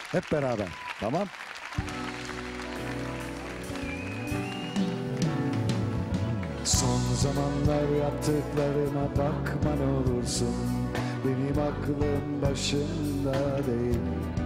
Hep beraber. Tamam. Son zamanlar yaptıklarıma bakma ne olursun. Benim aklım başımda değil.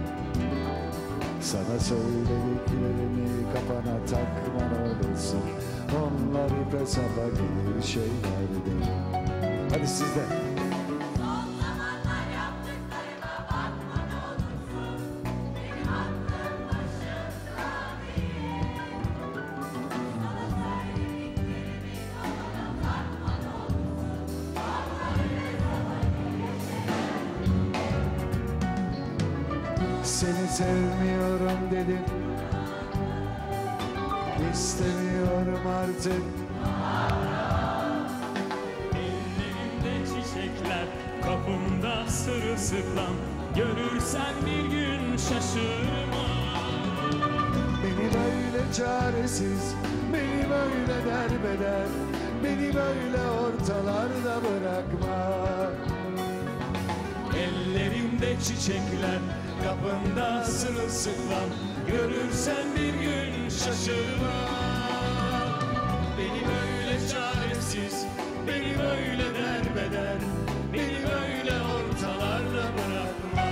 Sana söylediklerimi kafana takma ne olursun. Onlar hep hesaba gelir şeyler değil. Hadi siz de. Son zamanlar yaptıklarıma bakma ne olursun. Benim aklım başımda değil. Sana söylediklerimi kafana takma ne olursun. Onlar hesaba gelir şeyler. Seni sevmiyorum dedim. İstemiyorum artık. Ellerinde çiçekler, kapımda sırılsıklam. Görürsen bir gün şaşırma. Beni böyle çaresiz, beni böyle derbeder, beni böyle ortalarda bırakma. Ellerimde çiçekler, kapında sırılsıklam. Görürsen bir gün şaşırma. Beni böyle çaresiz, beni böyle derbeder, beni böyle ortalarda bırakma.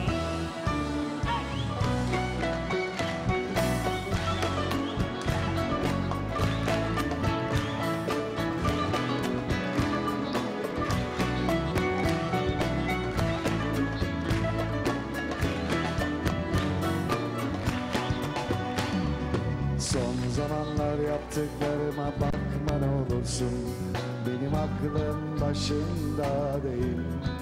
Son zamanlar yaptıklarıma bakma ne olursun. Benim aklım başımda değil.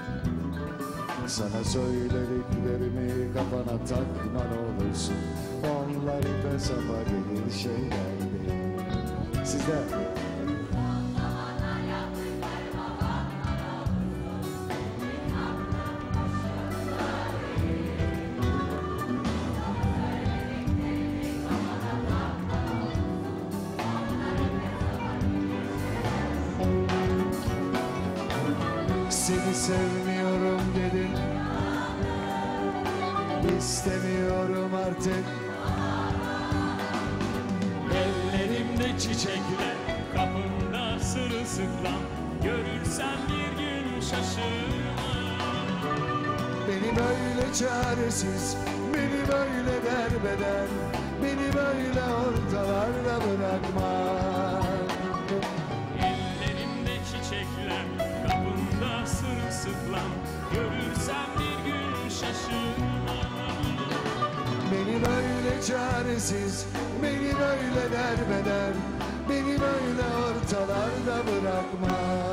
Sana söylediklerimi kafana takma ne olursun. Onlar hep hesaba gelir şeyler değil. Siz de. Son zamanlar yaptıklarıma bakma ne olursun. Benim aklım başımda değil. Sana söylediklerimi kafana takma ne olursun. Onlar hep hesaba gelir şeyler. Seni sevmiyorum dedim. İstemiyorum artık. Ellerimde çiçekler, kapında sırılsıklam. Görürsen bir gün şaşırma. Beni böyle çaresiz, beni böyle derbeder, beni böyle ortalarda bırakma. Ellerimde çiçekler, kapında sırılsıklam. Görürsen bir gün şaşırma. Beni böyle çaresiz, beni böyle derbeder, beni böyle ortalarda bırakma.